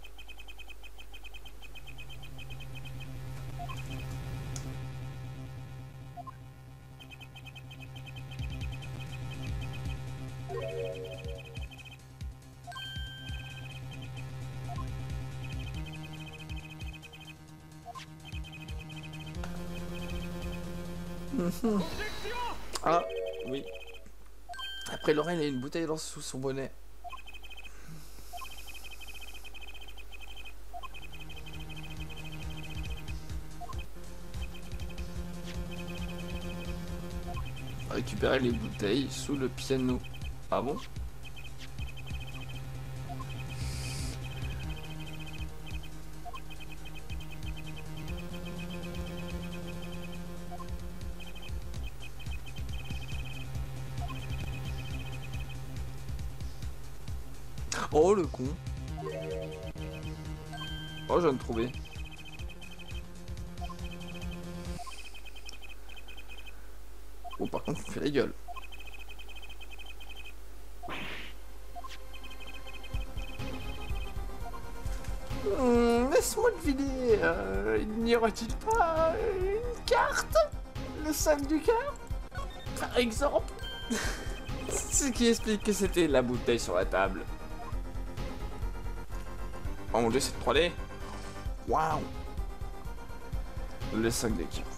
Ah, oui. Après, Laurel a une bouteille dans sous son bonnet. Récupérer les bouteilles sous le piano. Ah bon? Oh le con. Oh, je viens de trouver. Bon, par contre, il fait la gueule. Hum, laisse-moi deviner. Euh, n'y aura-t-il pas une carte? Le sac du cœur? Par exemple? Ce qui explique que c'était la bouteille sur la table. Oh mon dieu, c'est trois D. Waouh. Le sac de cœur.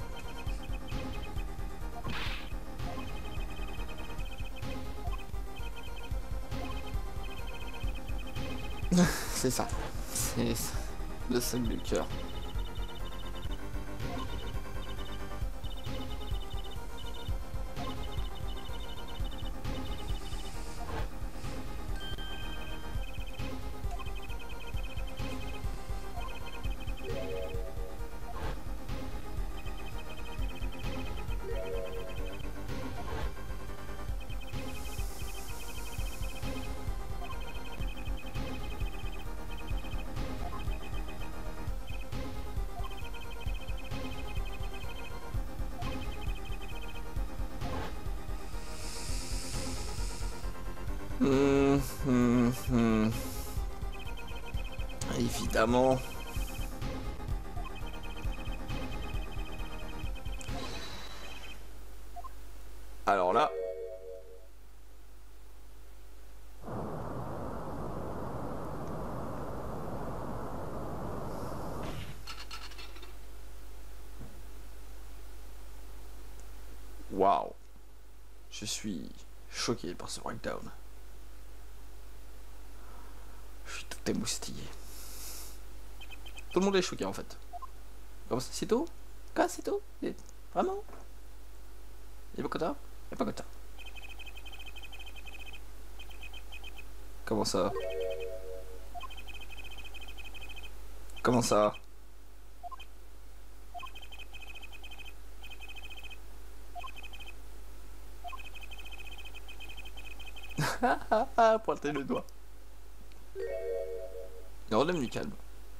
C'est ça. C'est ça. Le sac de cœur. Hum, hum, hum. Évidemment. Alors là. Waouh. Je suis choqué par ce breakdown. Je suis tout émoustillé. Tout le monde est choqué en fait. Comment ça, c'est tout? Quoi, c'est tout? Vraiment? Y'a pas content? Y'a pas content. Comment ça? Comment ça? Pointer le doigt. Redonne du calme.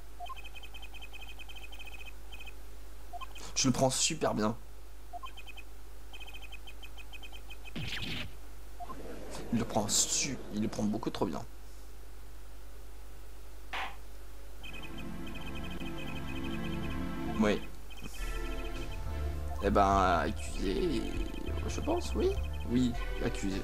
Tu le prends super bien. Il le prend su, il le prend beaucoup trop bien. Oui. Eh ben, accusé, je pense, oui. Oui, accusé.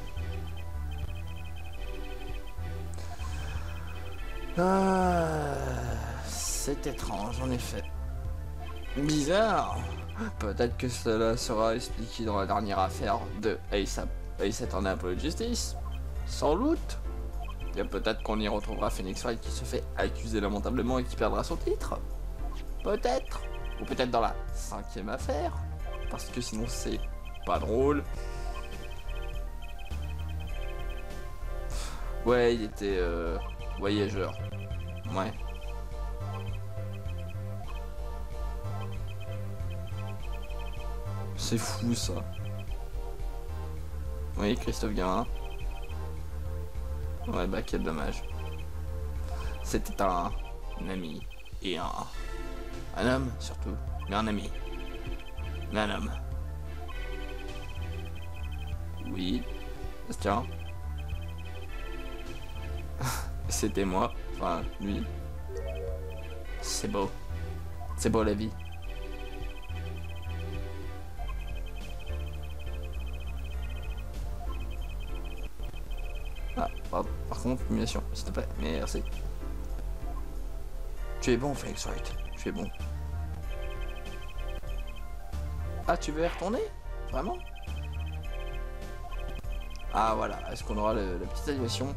Ah, c'est étrange en effet. Bizarre. Peut-être que cela sera expliqué dans la dernière affaire de Ace, Ace Attorney pour la Justice. Sans doute. Et peut-être qu'on y retrouvera Phoenix Wright qui se fait accuser lamentablement et qui perdra son titre. Peut-être. Ou peut-être dans la cinquième affaire. Parce que sinon c'est pas drôle. Ouais, il était euh, voyageur. Ouais. C'est fou ça. Oui, Christophe Guérin. Ouais, bah quel dommage. C'était un, un ami et un, un homme surtout, mais un ami, mais un homme. Oui, Bastien. C'était moi. Enfin, lui. C'est beau. C'est beau la vie. Ah, pardon. Par contre, humiliation, s'il te plaît. Merci. Tu es bon, Phoenix Wright. Tu es bon. Ah, tu veux y retourner? Vraiment? Ah, voilà. Est-ce qu'on aura le, la petite animation?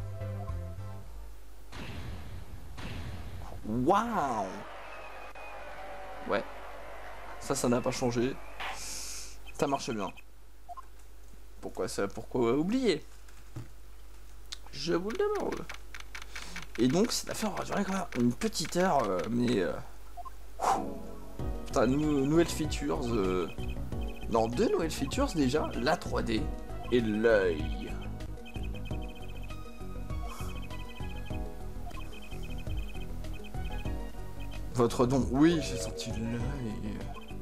Waouh! Ouais. Ça, ça n'a pas changé. Ça marche bien. Pourquoi ça? Pourquoi oublier? Je vous le demande. Et donc, cette affaire aura duré quand même une petite heure, euh, mais... Euh... Putain, nou nouvelles features... Euh... Non, deux nouvelles features déjà, la trois D et l'œil. Votre don, oui, j'ai senti l'œil.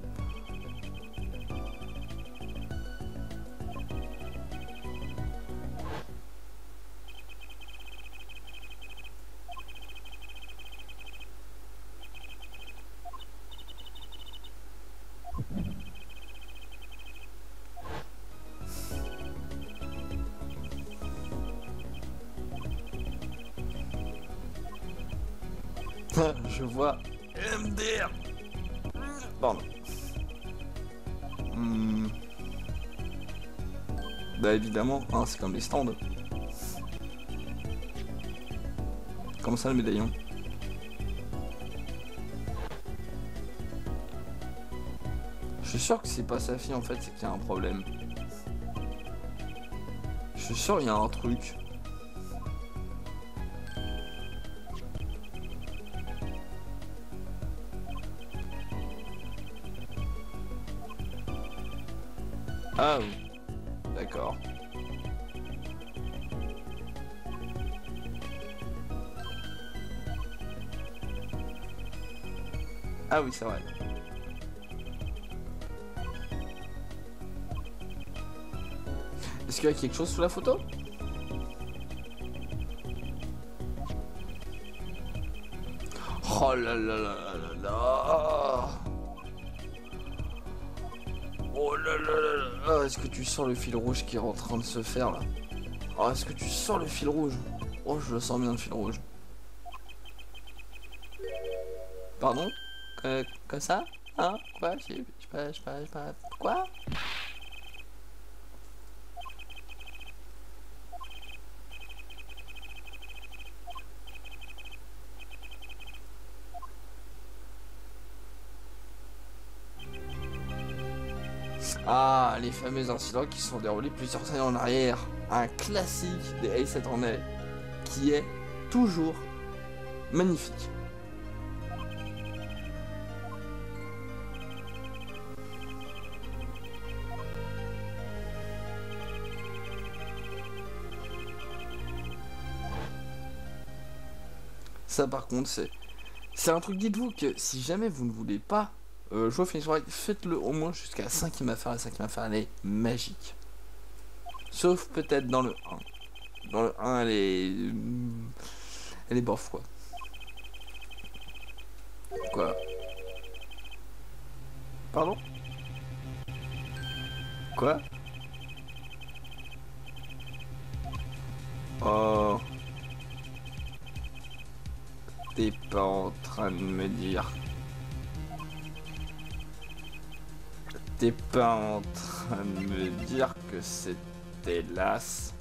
Je vois M D R. Pardon. Hmm. Bah évidemment, hein, c'est comme les stands. Comme ça le médaillon. Je suis sûr que c'est pas sa fille en fait, c'est qu'il y a un problème. Je suis sûr qu'il y a un truc. Ah oui, d'accord. Ah oui, c'est vrai. Est-ce qu'il y a quelque chose sous la photo? Oh là là là là là. Oh là là là là. Est-ce que tu sens le fil rouge qui est en train de se faire là? Oh, est-ce que tu sens le fil rouge? Oh, je le sens bien le fil rouge. Pardon? que, Comme ça? Hein? Quoi? Je sais pas, je sais pas, je sais pas. Quoi? Ah, les fameux incidents qui sont déroulés plusieurs années en arrière. Un classique des Ace Attorney qui est toujours magnifique. Ça par contre c'est c'est un truc, dites-vous que si jamais vous ne voulez pas euh, jouer au Phoenix Wright, faites-le au moins jusqu'à la cinquième affaire. La cinquième affaire elle est magique. Sauf peut-être dans le un. Dans le un elle est... Elle est bof quoi. Quoi? Pardon? Quoi? Oh... T'es pas en train de me dire... T'es pas en train de me dire que c'était las?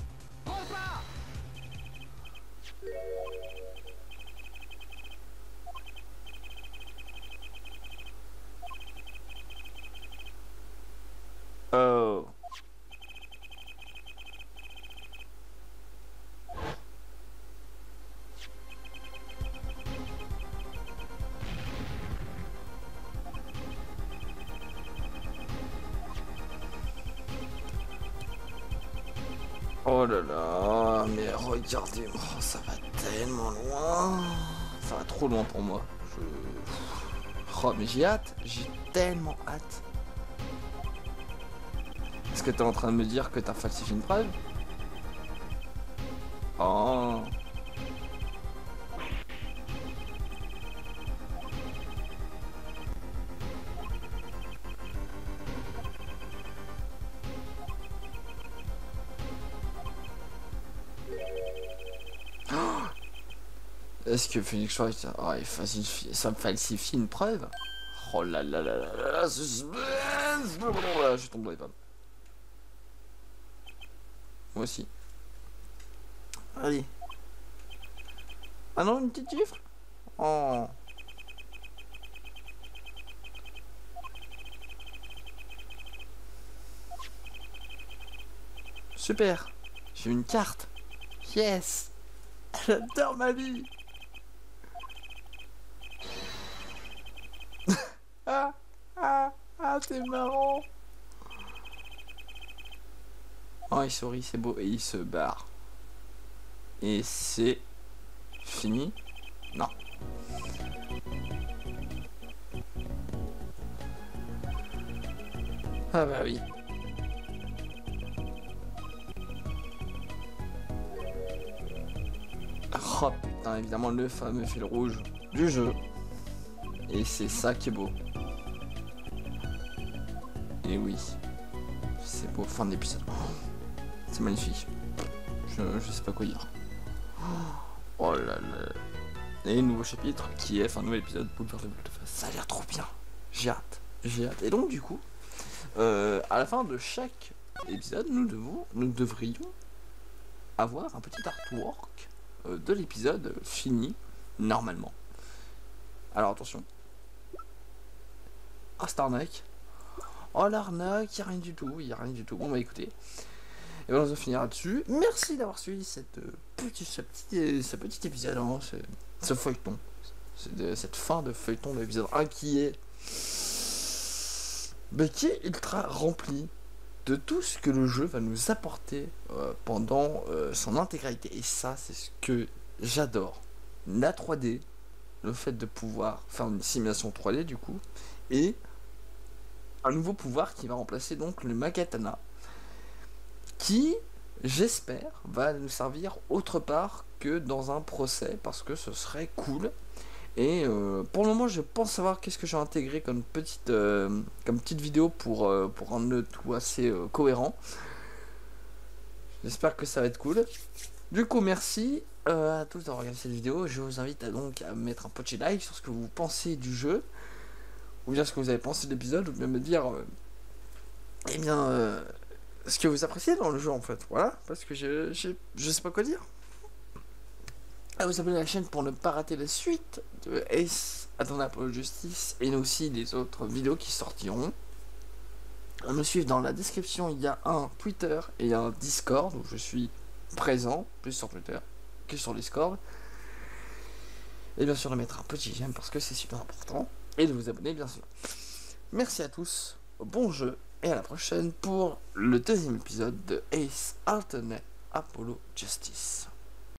Oh... Oh là là, mais regardez, oh, ça va tellement loin. Ça va trop loin pour moi. Je... Oh, mais j'ai hâte, j'ai tellement hâte. Est-ce que t'es en train de me dire que t'as falsifié une preuve? Oh. Est-ce que Phoenix Wright oh, il falsifie, ça me falsifie une preuve? Oh là là là là là là, suspense. Je tombe dans les pommes. Moi aussi. Allez. Ah non, une petite chiffre. Oh. Super. J'ai une carte. Yes. J'adore ma vie. Ah, ah, ah, c'est marrant. Oh, il sourit, c'est beau. Et il se barre. Et c'est fini. Non. Ah bah oui. Oh putain, évidemment le fameux fil rouge du jeu. Et c'est ça qui est beau. Et oui. C'est beau, fin d'épisode. Oh, c'est magnifique. Je, je sais pas quoi dire. Oh là là. Et un nouveau chapitre qui est, enfin, un nouvel épisode Boulevard de Volte-Face. Ça a l'air trop bien. J'ai hâte. J'ai hâte. Et donc, du coup, euh, à la fin de chaque épisode, nous devons, nous devrions avoir un petit artwork euh, de l'épisode fini, normalement. Alors, attention. Ah, c'est arnaque. Oh, l'arnaque, il n'y a rien du tout. Il n'y a rien du tout. Bon, bah écoutez. Et voilà, on va finir là-dessus. Merci d'avoir suivi cette, euh, petit, ce, petit, ce petit épisode, hein, ce, ce feuilleton. De, cette fin de feuilleton de l'épisode un qui est, bah, qui est ultra rempli de tout ce que le jeu va nous apporter euh, pendant euh, son intégralité. Et ça, c'est ce que j'adore. La trois D, le fait de pouvoir faire une simulation trois D du coup, et un nouveau pouvoir qui va remplacer donc le Magatana, qui, j'espère, va nous servir autre part que dans un procès, parce que ce serait cool. Et euh, pour le moment, je pense savoir qu'est-ce que j'ai intégré comme petite, euh, comme petite vidéo pour, euh, pour rendre le tout assez euh, cohérent. J'espère que ça va être cool. Du coup, merci euh, à tous d'avoir regardé cette vidéo. Je vous invite à donc à mettre un petit like sur ce que vous pensez du jeu, ou bien ce que vous avez pensé de l'épisode, ou bien me dire, euh, eh bien, euh, ce que vous appréciez dans le jeu en fait. Voilà, parce que je, je, je sais pas quoi dire. À vous abonner à la chaîne pour ne pas rater la suite de Ace Attorney Apollo Justice et aussi les autres vidéos qui sortiront. À me suivre dans la description, il y a un Twitter et un Discord où je suis présent, plus sur Twitter que sur Discord. Et bien sûr de mettre un petit j'aime parce que c'est super important. Et de vous abonner bien sûr. Merci à tous, bon jeu et à la prochaine pour le deuxième épisode de Ace Attorney Apollo Justice.